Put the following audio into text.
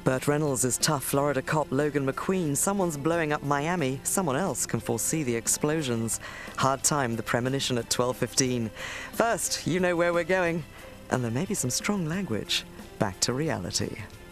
Burt Reynolds is tough Florida cop Logan McQueen. Someone's blowing up Miami. Someone else can foresee the explosions. Hard time, the premonition at 12:15. First, you know where we're going. And there may be some strong language. Back to reality.